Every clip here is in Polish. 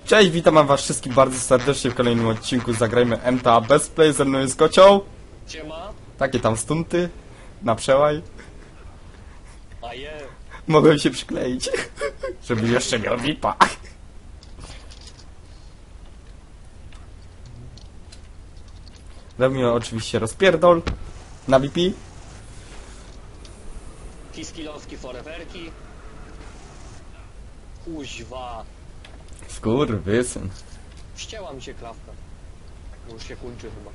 Cześć, witam was wszystkich bardzo serdecznie w kolejnym odcinku Zagrajmy MTA Best Play. Ze mną jest Kocioł. Siema. Takie tam stunty na przełaj. A je. Mogłem się przykleić, żeby jeszcze miał VIPa. Robimy oczywiście rozpierdol na VP. Kiskilowski foreverki. Kuźwa. Skurwysyn. Ścięła mi się klawka. Bo już się kończy chyba.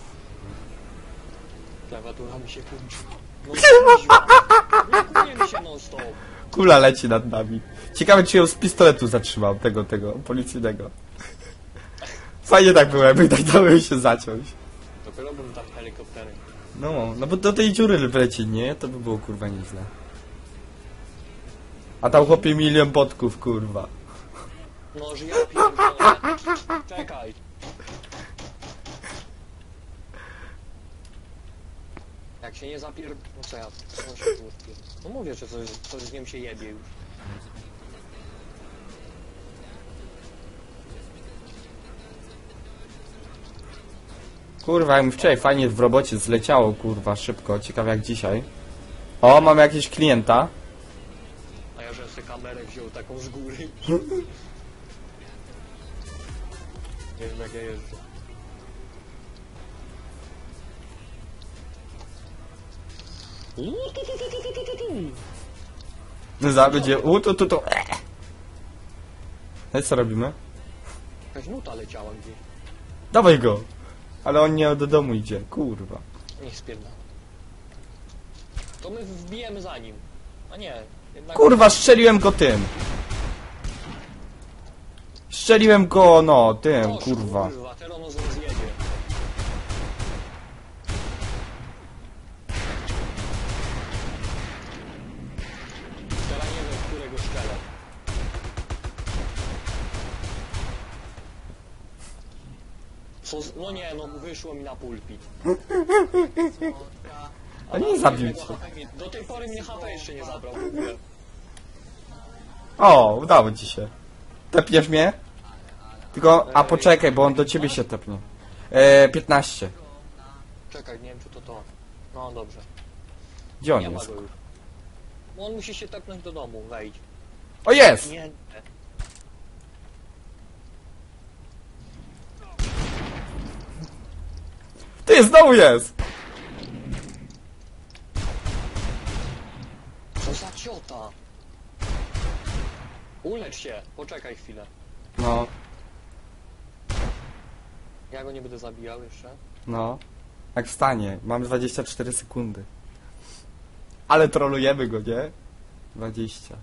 Klawiatura mi się kończy. No kuźwa. Nie mi się non stop. Kula leci nad nami. Ciekawe, czy ją z pistoletu zatrzymał, tego policyjnego. Fajnie tak było, jakby tak dało się zaciąć. Dopiero bym tam helikopterem. No bo do tej dziury wleci, nie? To by było kurwa nieźle. A tam chłopie milion botków, kurwa. No, że ja pierdolę. Czekaj. Jak się nie zapier... No co ja... No, się tu no mówię, że coś z nim się jebie już. Kurwa, jak mi wczoraj fajnie w robocie zleciało, kurwa, szybko. Ciekawe jak dzisiaj. O, mamy jakiegoś klienta. A ja, że sobie kamerę wziął taką z góry. Nie wiem jak ja jeżdżę. Będzie tu. No i co robimy? Jakaś nuta leciała gdzieś. Dawaj go! Ale on nie do domu idzie, kurwa. Niech spierdala. To my wbijemy za nim. A nie, jednak... Kurwa, strzeliłem go tym. Strzeliłem go, no, tym, Proszę, kurwa. Kurwa, teraz on zjedzie. Teraz nie wiem, którego szczela. No nie, no wyszło mi na pulpit. A nie zabił cię. Do tej pory mnie HP jeszcze nie zabrał w ogóle. O, udało ci się. Tepniesz mnie? Tylko, a poczekaj, bo on do ciebie się tepnie. 15. Czekaj, nie wiem czy to. No dobrze. Gdzie on Nie ma jest? go już. Bo on musi się tepnąć do domu, wejdź. O, jest! Nie. Ty, znowu jest! Co za ciota? Ulecz się, poczekaj chwilę. No, Ja go nie będę zabijał jeszcze. no. Jak wstanie, mamy 24 sekundy. Ale trolujemy go, nie? 20.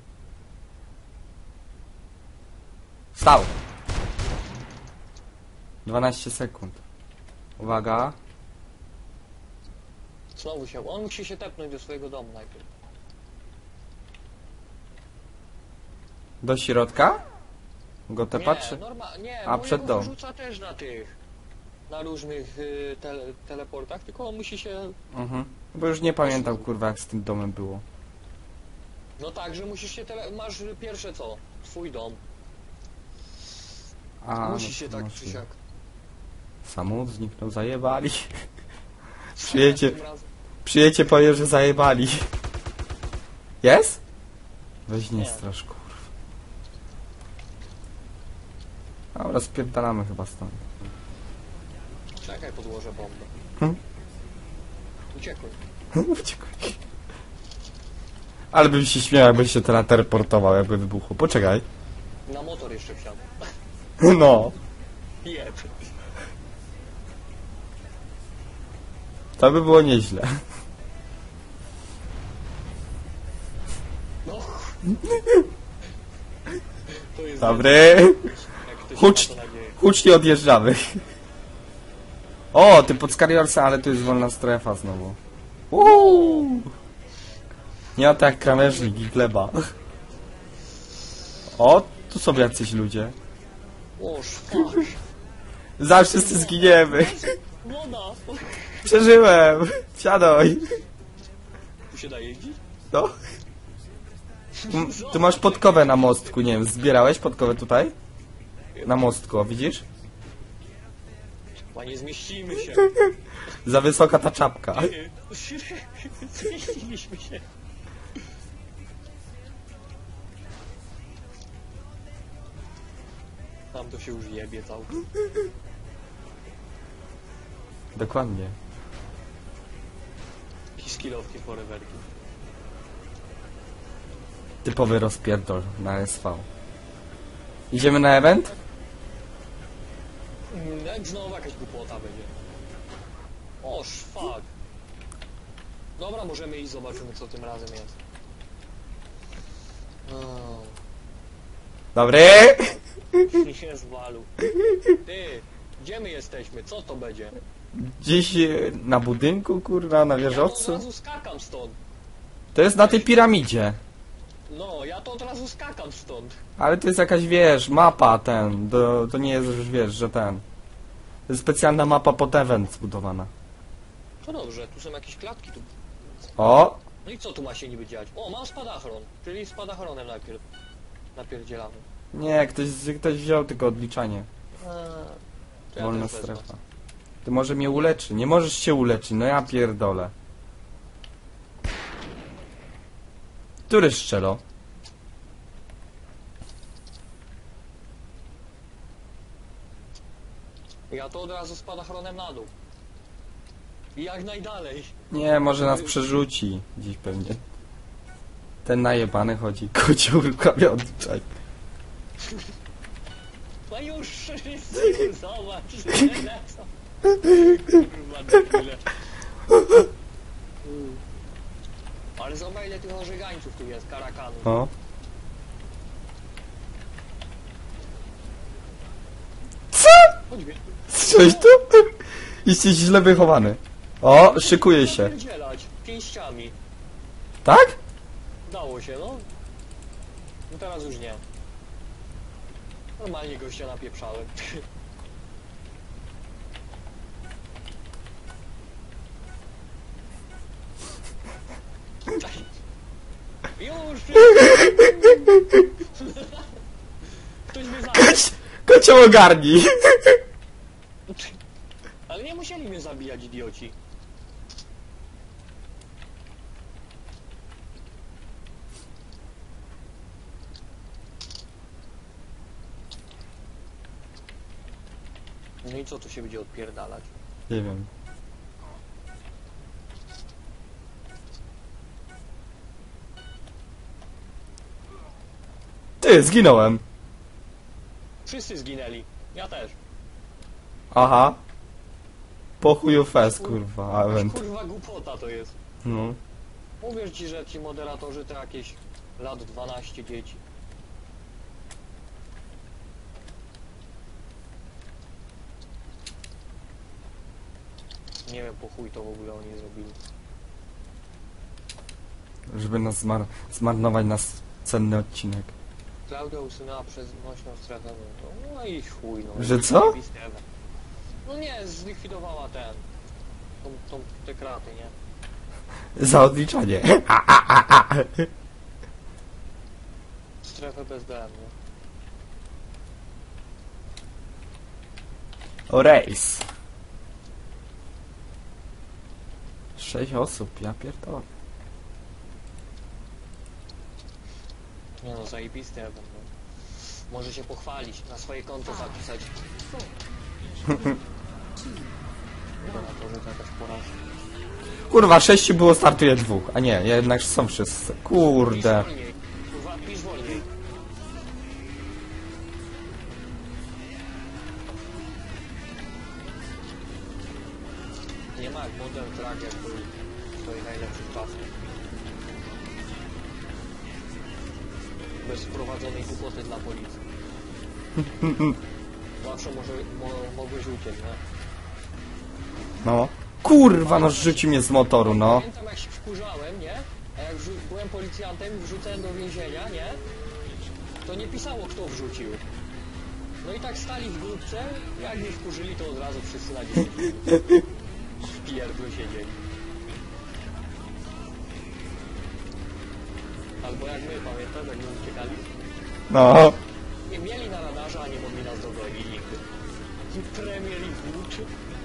Wstał! 12 sekund. Uwaga. Znowu się, on musi się tepnąć do swojego domu najpierw. Do środka? Go tepać? Nie, nie, A, bo przed jego dom. wyrzuca też na tych, na różnych teleportach, tylko on musi się, Mhm. Bo już nie pamiętam, kurwa, jak z tym domem było. no tak, że musisz się, masz pierwsze co? Twój dom. A, Musi no się to tak możliwe. czy siak. Samochód zniknął, zajebali. Przyjecie, Tym razem- przyjecie, powie, że zajebali. Jest? Weź nie Nie. strasz, kurwa. Dobra, spierdalamy chyba stąd. Czekaj, podłożę bombę. Hmm? Uciekłem. Uciekaj. Ale bym się śmiał, jakby się teraz teleportował, jakby wybuchło. Poczekaj. Na motor jeszcze wsiadłem. No. Jeb. To by było nieźle. No. To jest Dobry. jak ktoś Hucz. ma to nadzieję. Hucznie odjeżdżamy. O, ty pod Skariorsa, ale tu jest wolna strefa znowu. Nie tak jak krawężnik i gleba. O, tu są jacyś ludzie. O, szpak. Zaraz wszyscy zginiemy. Woda. Przeżyłem. Siadaj. Tu się da jeździć? No. Tu masz podkowę na mostku, nie wiem, zbierałeś podkowę tutaj? Na mostku, o, widzisz? Panie, zmieścimy się. Za wysoka ta czapka. Zmieściliśmy się. Tam to się już jebie całkiem. Dokładnie. Jakieś skillowki foreverki. Typowy rozpierdol na SV. Idziemy na event? Jak znowu jakaś głupota będzie. O, fuck. Dobra, możemy iść, zobaczymy co tym razem jest. Oh. Dobry! Nie zwalu. Ty, gdzie my jesteśmy? Co to będzie? Dziś na budynku, kurwa, na Ja to od wieżowcu. razu skakam stąd. To jest na tej piramidzie. No, ja to od razu skakam stąd. Ale to jest jakaś, wiesz, mapa ten. To nie jest już, wiesz, że ten. To jest specjalna mapa pod event zbudowana. To dobrze, tu są jakieś klatki tu. O! No i co tu ma się niby dziać? O, mam spadachron. Czyli spadachronem najpierw. Napierdzielamy. Nie, ktoś wziął tylko odliczanie. To ja Wolna też wezmę. strefa. Ty może mnie uleczy. Nie możesz się uleczyć, no ja pierdolę. Który szczelo? Ja to od razu spadachronem na dół. I jak najdalej. Nie, może nas przerzuci. Dziś pewnie. Ten najebany chodzi. Kocioł rukawia odliczaj. No już wszyscy, zobacz, że lecą. Kurwa, debile. Ale zobacz ile tych ożygańców tu jest, karakanów. O. Choćby. Słyszałeś to? Jesteś źle wychowany. O, szykuje się. Napierdzielać pięściami. Tak? Dało się, no. No teraz już nie. Normalnie gościa napieprzałem. Już! Ktoś mnie zabił. Kocioł ogarnij. Ale nie musieli mnie zabijać, idioci. No i co tu się będzie odpierdalać? Nie wiem. Ty, zginąłem. Wszyscy zginęli. Ja też. Aha. Po chuju fest, kurwa, event. Kurwa głupota to jest. No. Mówię ci, że ci moderatorzy to jakieś lat 12 dzieci. Nie wiem po chuj to w ogóle oni zrobili. Żeby nas zmarnować nas cenny odcinek. Klaudia usunęła przez nośną strefę. No i chuj no. Że co? Zajebiste ewe. No nie, zlikwidowała te kraty, nie? Za odliczanie. Strefę bez DM, nie? O rejs. 6 osób, ja pierdolę. Nie no, zajebiste ewe, no. Może się pochwalić, na swoje konto zapisać. Moderatorze to jakaś porażka. Kurwa, 6 było, startuje 2. A nie, jednak są wszyscy. Kurde. Pisz wolniej. Kurwa, pisz wolniej. Nie ma jak Modern Track, jak był w swoich najlepszych czasach. Bez wprowadzonej głupoty dla policji. Zawsze mogłeś uciec, nie? No. Kurwa, no rzucił mnie z motoru, no. Pamiętam jak się wkurzałem, nie? A jak byłem policjantem i wrzucałem do więzienia, nie? To nie pisało kto wrzucił. No i tak stali w grupce, jak mnie wkurzyli to od razu wszyscy na 10 minut. W pierdlu siedzieli. Albo jak my, pamiętam, jak my uciekali? No. Nie mieli na radarze, a nie mogli nas dogonić. League. Premier League.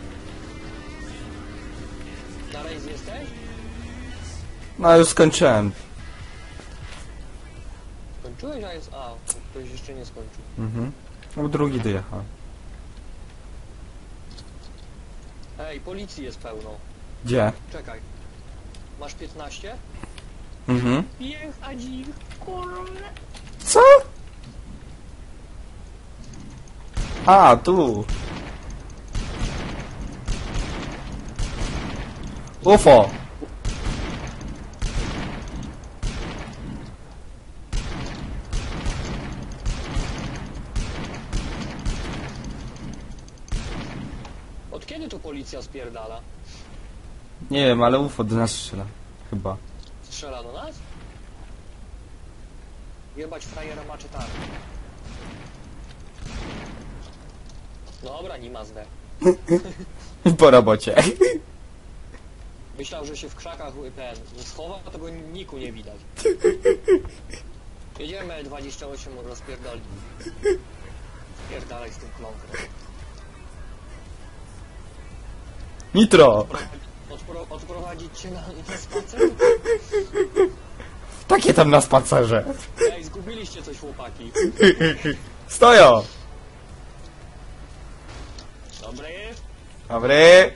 Na rejs jesteś? No już skończyłem. Skończyłeś, a jest... A, ktoś jeszcze nie skończył. Mhm. No drugi dojechał. Ej, policji jest pełno. Gdzie? Czekaj. Masz 15? Mhm. Jechać ich, kurde. Co? A, tu. UFO. Od kiedy to policja spierdala? Nie wiem, ale UFO do nas strzela. Chyba. Strzela do nas? Jebać frajera maczetami. Dobra, nie ma zdech. Po robocie. Myślał, że się w krzakach ten schowa, a tego niku nie widać. Jedziemy 28 rozpierdoli. Spierdalaj z tym kląkrem. Nitro. Odprowadzić cię na spacer? Takie tam na spacerze. Ej, zgubiliście coś, chłopaki. Stoją. Dobry. Dobry.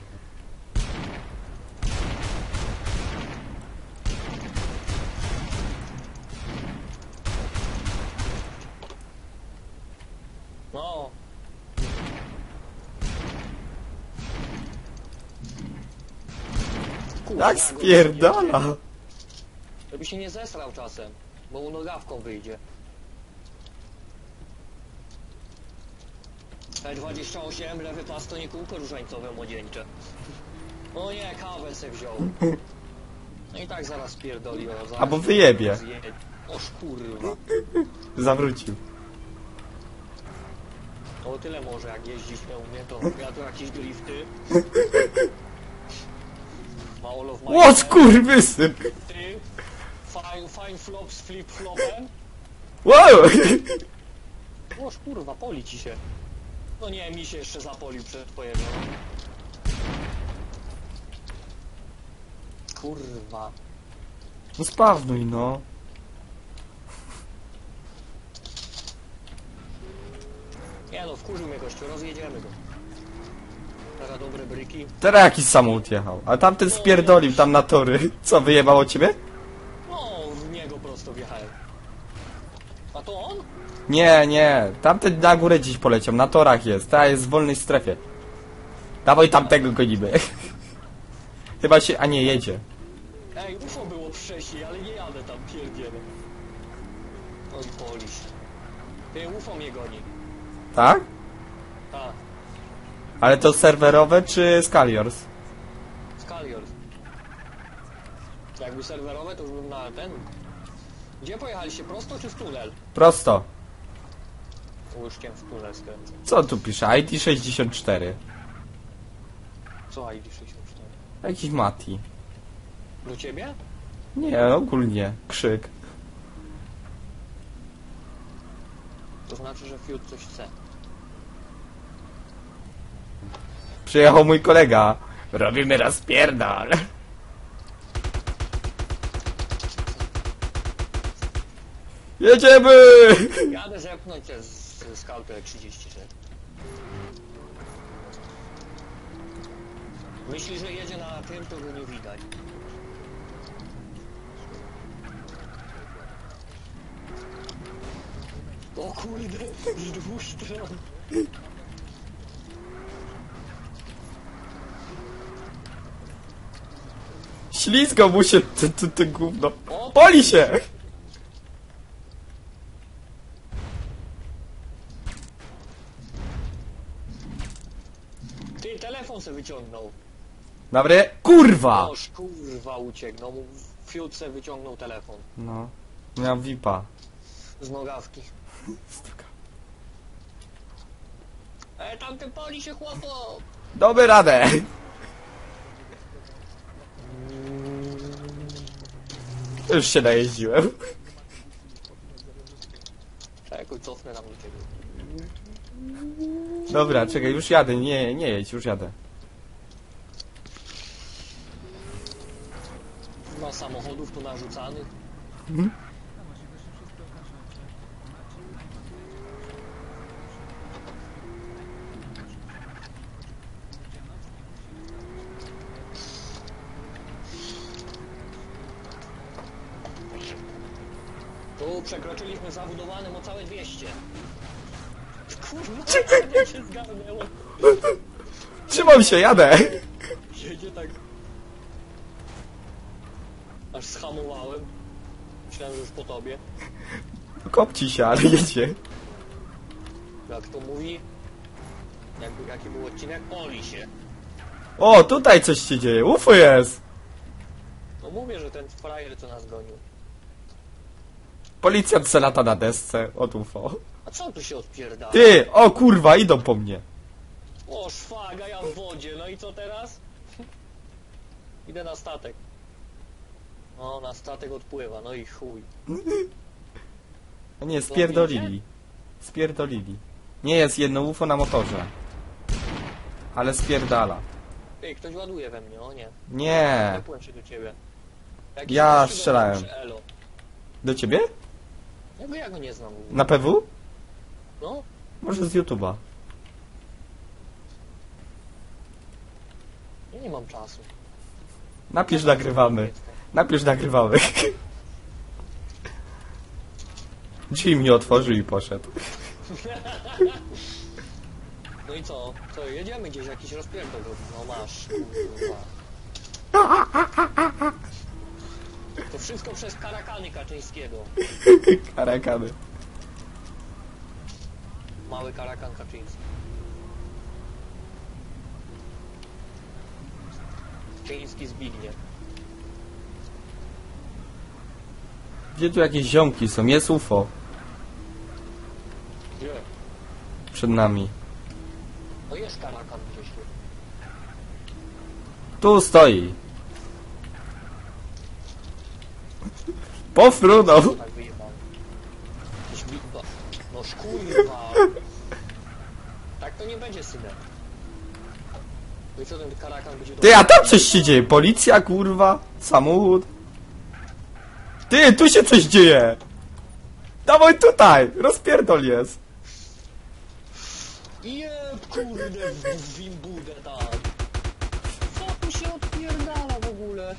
No. Kurwa, Tak spierdala. Żeby się nie zesrał czasem, bo mu nogawką wyjdzie. E28, lewy pas to nie kółko różańcowe młodzieńcze. O nie, kawę se wziął. No i tak zaraz pierdoli, o, zaraz Albo wyjebie. Oż kurwa. Zawrócił. O tyle może jak jeździć nie umie, to ja tu jakieś drifty. Mało love my Ło, skurwysyn. ty. Fine flop z flip flopem. Wow. Oż kurwa, poli ci się. No nie, mi się jeszcze zapolił przed pojeżdżą. Kurwa. No spawnuj, no. Nie no, wkurzył mnie gościu, rozjedziemy go. Teraz dobre bryki. Teraz jakiś samochód jechał. A tamten spierdolił tam na tory. Co, wyjebało ciebie? No, w niego prosto wjechałem. A to on? Nie, nie. Tamten na górę dziś poleciał. Na torach jest. Ta jest w wolnej strefie. Dawaj tamtego gonimy. Chyba się... A nie, jedzie. Ej, UFO było wcześniej, ale nie jadę tam, pierdzielę. Oj, polisz. Ty, UFO mnie goni. Tak? Tak, Ale to serwerowe czy Scaliors? Scaliors. Jakby serwerowe, to już bym na ten... Gdzie pojechaliście, prosto czy w tunel? Prosto. Łyżkiem w tunel skręcę. Co tu pisze? ID 64. Co ID 64? Jakiś Mati. Do ciebie? Nie, ogólnie. Krzyk. To znaczy, że Fiut coś chce. Przyjechał mój kolega. Robimy rozpierdol. Jedziemy! Jadę zepchnąć cię z Scout 36. Myśli, że jedzie na tym, to go nie widać. O kurde, z dwóch stron. Ślizgał mu się te gówno. Poli się! Ty, telefon se wyciągnął. Dobry. Kurwa! Oż kurwa ucieknął. Fiut se wyciągnął telefon. No. Miał VIPa. Z nogawki. Tamten pali się, chłopo! Doby radę! Już się najeździłem. Czekaj, cofnę tam do ciebie. Dobra, czekaj, już jadę, nie jedź, już jadę. Ma samochodów tu narzucanych. Tu przekroczyliśmy zabudowanym o całe 200. Kurwa, jak się zgarnęło. Trzymam się, jadę! Jedzie tak... Aż schamowałem. Myślałem, że już po tobie. Kopci się, ale jedzie. Jak to mówi? Jaki był odcinek? Oli się. O, tutaj coś się dzieje, UFO jest! No mówię, że ten frajer co nas gonił. Policjant se lata na desce od UFO. A co tu się odpierdala? Ty, o kurwa, idą po mnie. O szwaga, ja w wodzie. No i co teraz? Idę na statek. No, na statek odpływa, no i chuj. No nie, spierdolili. Spierdolili. Nie jest jedno UFO na motorze. Ale spierdala. Ej, ktoś ładuje we mnie, o nie. Nie. Wepłem się do ciebie. Jakiś Ja gościu strzelałem. przy Elo. Do ciebie? Ja go nie znam. Na PW? No, Może z YouTube'a. ja nie mam czasu. Napisz, nagrywamy. Napisz, nagrywamy. Drzwi mi otworzył i poszedł. No i co? Co, jedziemy gdzieś, jakiś rozpierdol robi. No masz, kurwa. To wszystko przez karakany Kaczyńskiego. Karakany. Mały karakan Kaczyński. Kaczyński Zbigniew. Gdzie tu jakieś ziomki są? Jest UFO Gdzie? przed nami. No jest karakan gdzieś tu. Tu stoi. Pofrunął. Tak wyjebał. Jakiś bitba. No szkurwa. Tak to nie będzie, synek. No i co ten karakan będzie... Ty, a tam coś się dzieje. Policja, kurwa. Samochód. Ty, tu się coś dzieje. Dawaj tutaj. Rozpierdol jest. Jeb, kurde, w wimbudę tam. Co tu się odpierdala w ogóle?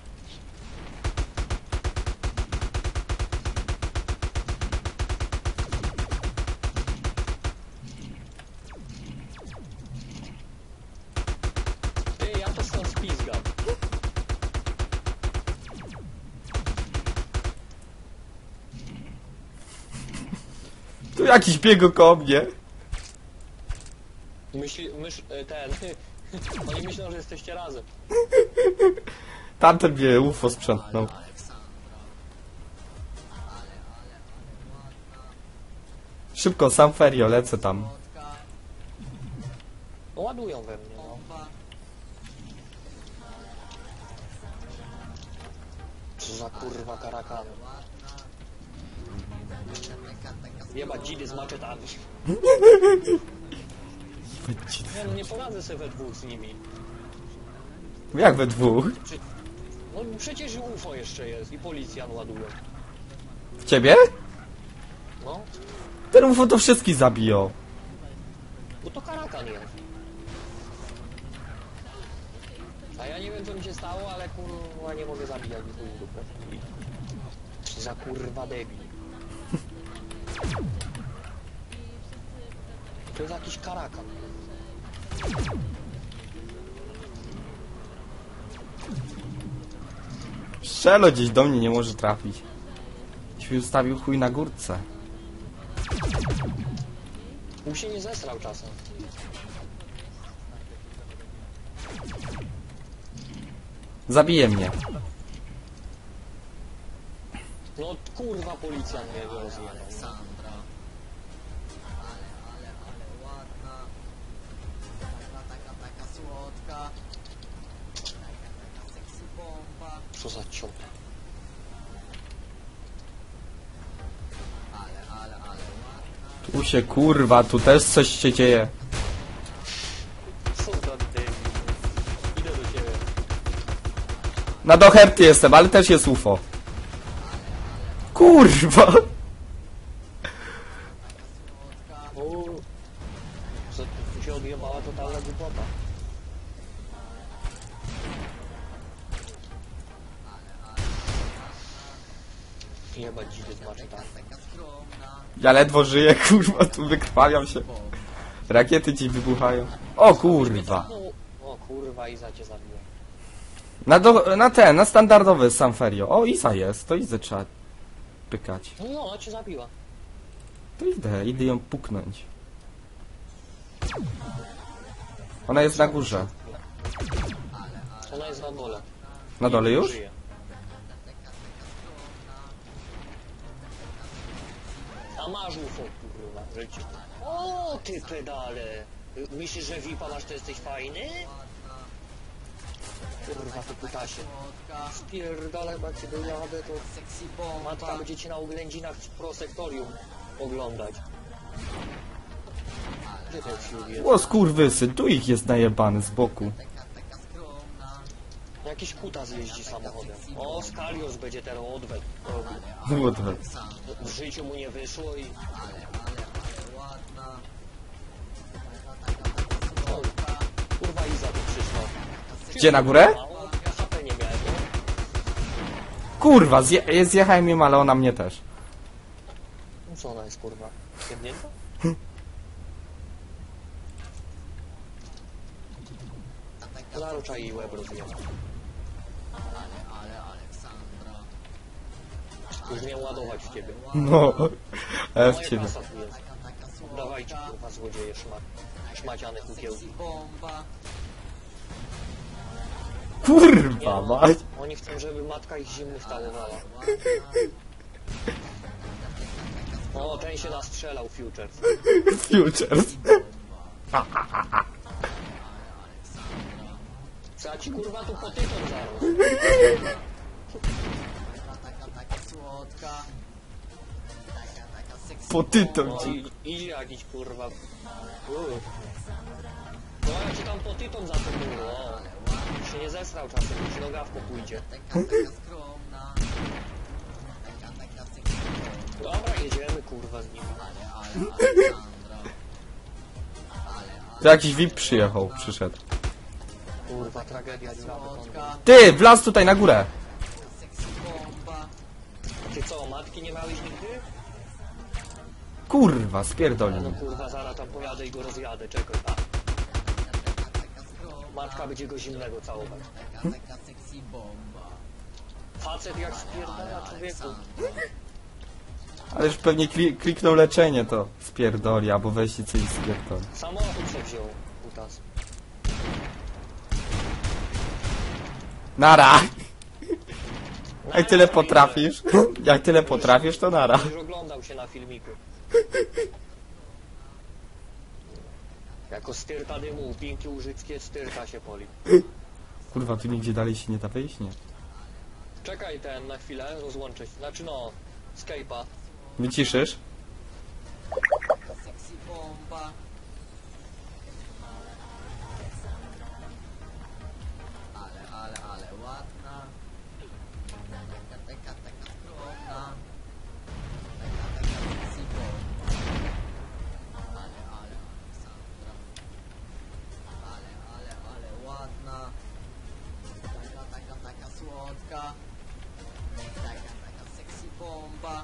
Ty, ja to stąd spizgam. Tu jakiś biegł koło mnie. Ten... Oni myślą, że jesteście razem. Tamten mnie UFO sprzątnął. Szybko, sam Ferio, lecę tam. No ładują we mnie, no. Co za kurwa karakany. Jebać dzidy z maczetami. Nie, no nie poradzę sobie we dwóch z nimi. Jak we dwóch? No przecież UFO jeszcze jest i policjant ładuje. W ciebie? No, Ten UFO to wszystkich zabiją. bo to karakan jest. A ja nie wiem co mi się stało, ale kurwa nie mogę zabijać z dwóch dupę. Co za kurwa debil. To jest jakiś karakan. Szczelo gdzieś do mnie nie może trafić. Się ustawił chuj na górce. Mu się nie zesrał czasem. Zabije mnie. No kurwa policjant mnie rozjebał. Taka słodka. Taka sexy bomba. Co za ciota. Ale ładna. Tu się kurwa, tu też coś się dzieje. Na Doherty jestem, ale też jest UFO. Kurwa! O, co tu się odjebała totalna głupota. Jebać dzidy z maczetami. Taka skromna Ja ledwo żyję, kurwa, tu wykrwawiam się. Rakiety ci wybuchają. O kurwa. O kurwa, Iza cię zabiła. Na standardowy Sanferio. O, Iza jest, to Izę trzeba pykać. No, ona cię zabiła. To idę ją puknąć. Ona jest na górze. Ona jest na dole. Na dole już? Żyje. A masz UFO, kurwa, życie. O, ty pedale! Myślisz, że VIPa masz, to jesteś fajny? Kurwa, to pytasie. słodka, Spierdalaj, jak cię dojadę, to sexy bomba. matka będzie cię na oględzinach w prosektorium oglądać. Gdzie ten wsiód jest? O skurwysy, tu ich jest najebany z boku. Taka skromna, Jakiś kutas jeździ samochodem. O, Skalios będzie teraz odwet robił. Łódwę. W życiu mu nie wyszło i... ładna. O, kurwa Iza tu przyszła. Gdzie, na górę? Mało, ja HP nie miałem, no. Kurwa, zjechałem ją, ale ona mnie też. No co ona jest, kurwa? Jebnięta? Zarucza jej łeb rozjeba. Ale Aleksandra. Już miał ładować w ciebie. No, w Moja ciebie. kasa tu jest. Taka słodka, Dawajcie, kurwa, złodzieje szmaciane kukiełki. sexy bomba. Kurwa, mać. Oni chcą, żeby matka ich zimnych tałowała. O, ten się nastrzelał, Futures. Futures. Co ja ci, kurwa, tu potykam zaraz. Taka słodka. Taka sexy Potytom No ci. i idzie jakiś, kurwa. No ja ci tam potytom za to było, o. Się nie zesrał czasem, już nogawko pójdzie. taka skromna. Taka sexy bomba. Dobra, jedziemy, kurwa, z nim. Aleksandra. To jakiś VIP przyszedł. Kurwa, tragedia dziura Słodka, Ty, wlazł tutaj na górę. sexy bomba. Ty co, matki nie miałeś nigdy? Kurwa, No spierdolił. kurwa, zaraz tam pojadę i go rozjadę, czekaj. A, Taka skromna. matka będzie go zimnego całować. Taka sexy bomba. Facet jak spierdala człowieku. Ale już pewnie kliknął leczenie, to spierdoli, albo weźcie coś i spierdoli. Samochód se wziął, kutas. Nara! Jak tyle potrafisz? Jak tyle potrafisz, to nara. Już oglądał się na filmiku. Jako styrta dymu, pinki łużyckie, styrta się poli. Kurwa, tu nigdzie dalej się nie da wejść, nie? Czekaj ten na chwilę, rozłączę się. Znaczy no, Skype'a. Wyciszysz? Sexy bomba. Ale ładna. Taka skromna. Taka sexy bomba. Ale Aleksandra. Ale ładna. Taka słodka. Taka sexy bomba.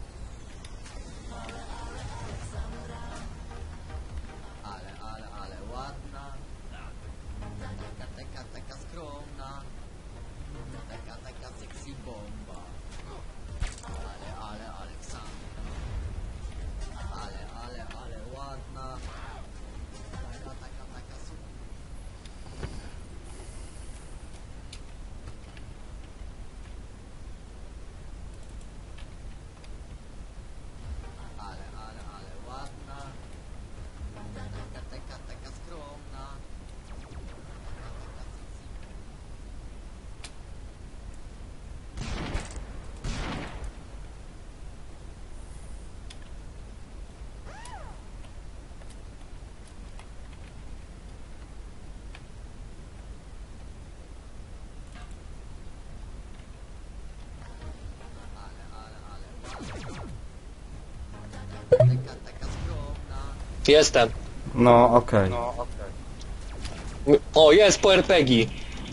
Ale ładna. Taka skromna. Taka sexy bomba. Ale Aleksandra. Ale ładna. Taka ale ładna. Taka skromna. Jestem. No, okej. O, jest po RPG.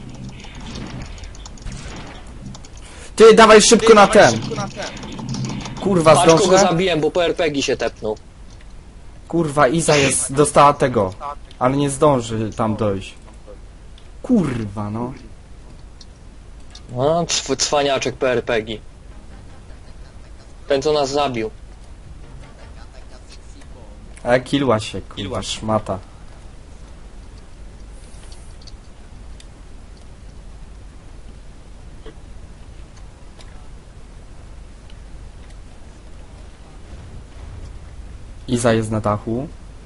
Ty, dawaj szybko na ten! Kurwa, Patrz, kogo zdążę? zabiłem, bo po RPG się tepnął. Kurwa, Iza jest, dostała tego. Ale nie zdąży tam dojść. Kurwa, no. No, cwaniaczek po RPG. Ten, co nas zabił. Ale kilła się, kurwa, szmata. Iza jest na dachu.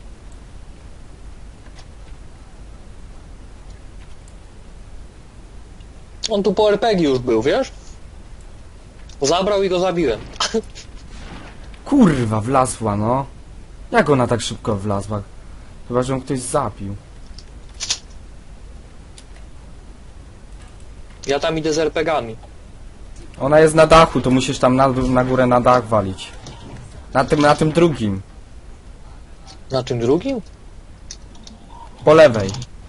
On tu po RPG już był, wiesz? Zabrał i go zabiłem. Kurwa, wlazła, no. Jak ona tak szybko wlazła? Chyba, że ją ktoś zabił. Ja tam idę z RPGami. Ona jest na dachu, to musisz tam na górę na dach walić. Na tym drugim. Na tym drugim? Po lewej.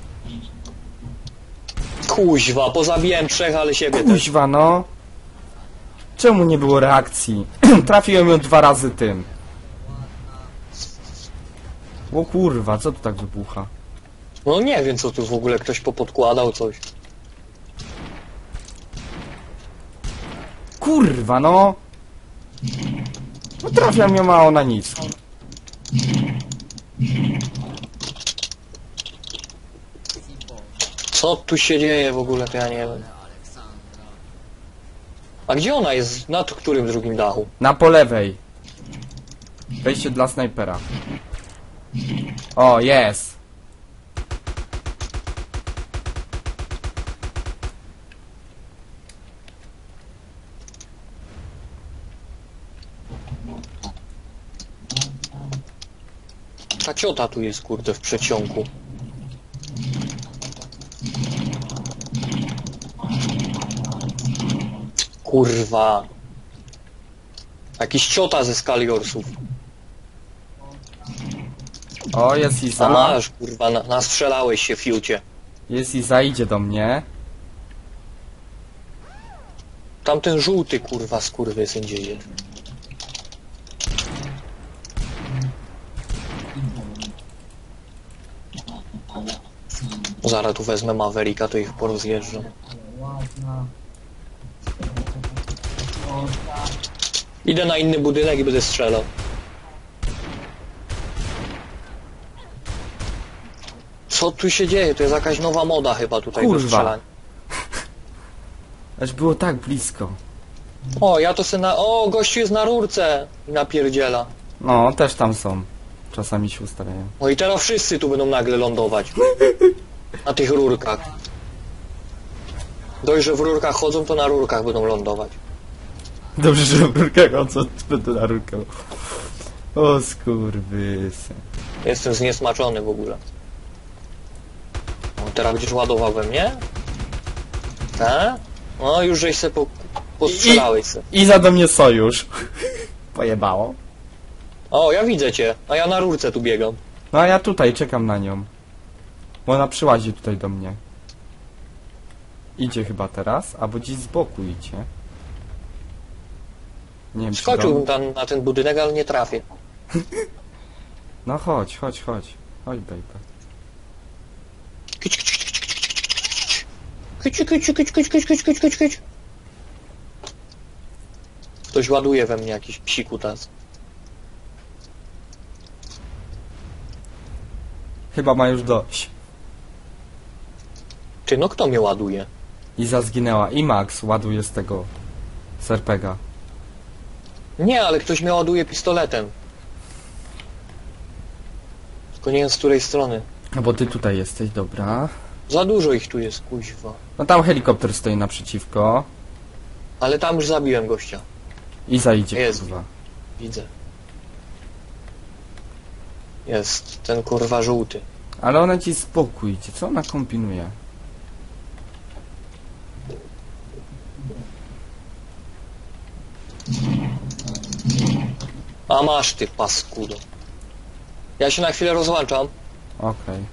Kuźwa, pozabiłem 3, ale siebie też. Kuźwa, no. Czemu nie było reakcji? Trafiłem ją 2 razy tym. O kurwa, co tu tak wybucha? No nie wiem, co tu w ogóle ktoś popodkładał coś. Kurwa, no. No trafiam ją, a ona nic. Co tu się dzieje w ogóle, to ja nie wiem. Aleksandra. A gdzie ona jest? Na którym drugim dachu? Na po lewej. Wejście dla snajpera. O, jest. Ta ciota tu jest, kurde, w przeciągu. Kurwa. Jakiś ciota ze Skaliorsów. O, jest A Iza. masz, kurwa, nastrzelałeś się, fiucie. Jest Iza, idzie do mnie. Tamten żółty, kurwa, skurwysyn gdzie jest. Zaraz tu wezmę Mavericka, to ich porozjeżdżam. Ładna. Idę na inny budynek i będę strzelał. Co tu się dzieje? To jest jakaś nowa moda chyba tutaj Kurwa. do strzelania. Aż było tak blisko. O, ja to se na... O, gościu jest na rurce i napierdziela. No, też tam są. Czasami się ustawiają. No i teraz wszyscy tu będą nagle lądować. Na tych rurkach. Dość, że w rurkach chodzą, to na rurkach będą lądować. Dobrze, że w rurkach, o co będę na rurkę. O skurwysy. Jestem zniesmaczony w ogóle. O, teraz będziesz ładował we mnie? Tak? No, już żeś se postrzelałeś se. Iza do mnie sojusz. Pojebało. O, ja widzę cię, a ja na rurce tu biegam. No a ja tutaj czekam na nią. Bo ona przyłazi tutaj do mnie. Idzie chyba teraz, albo gdzieś z boku idzie. Nie wiem, czy Skoczyłbym do... tam na ten budynek, ale nie trafię. No chodź, chodź, chodź. Chodź, baby. Kyć, kyć, kyć, kyć, kyć, kyć. Kyć, kyć, kyć, kyć, kyć, kyć, kyć, kyć, kyć. Ktoś ładuje we mnie jakiś psikutas. Chyba ma już dość. Ty, no kto mnie ładuje? Iza zginęła. I Max ładuje z tego serpega. Nie, ale ktoś mnie ładuje pistoletem. Tylko nie wiem z której strony. No bo ty tutaj jesteś, dobra. Za dużo ich tu jest, kuźwa. No tam helikopter stoi naprzeciwko. Ale tam już zabiłem gościa. Iza idzie, Jest. kurwa. Widzę. Jest ten kurwa żółty. Ale ona ci z boku idzie. Co ona kombinuje? A masz ty paskudo. Ja się na chwilę rozłączam. Okej.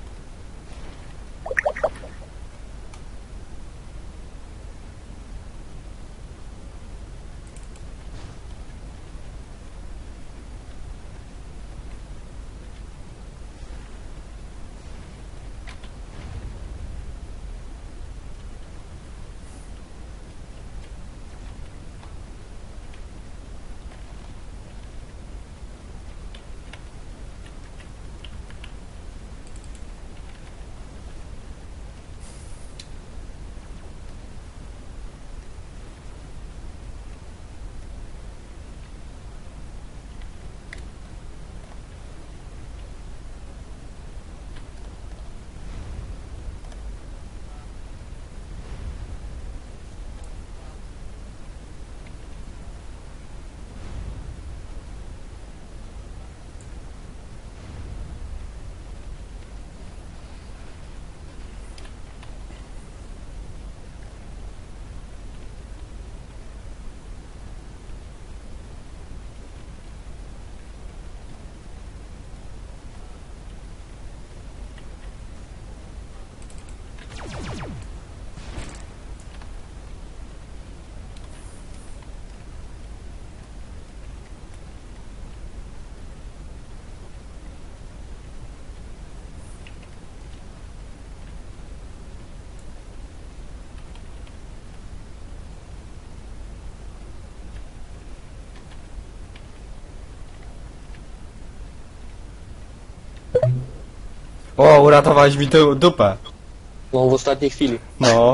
O, uratowałeś mi tę dupę. No w ostatniej chwili. No.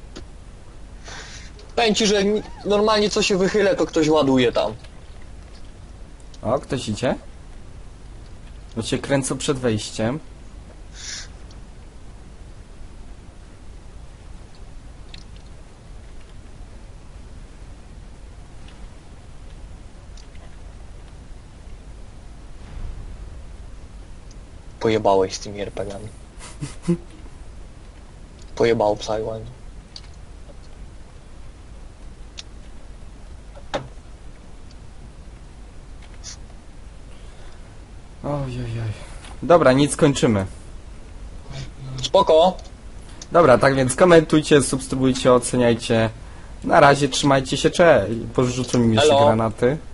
Powiem ci, że normalnie co się wychylę, to ktoś ładuje tam. O, ktoś idzie? Bo cię kręcą przed wejściem. Pojebałeś z tymi RPG-ami. Pojebało Psywan. Ojojoj. Dobra, nic kończymy. Spoko. Dobra, tak więc komentujcie, subskrybujcie, oceniajcie. Na razie trzymajcie się, cześć. Porzucą mi jeszcze Elo. granaty.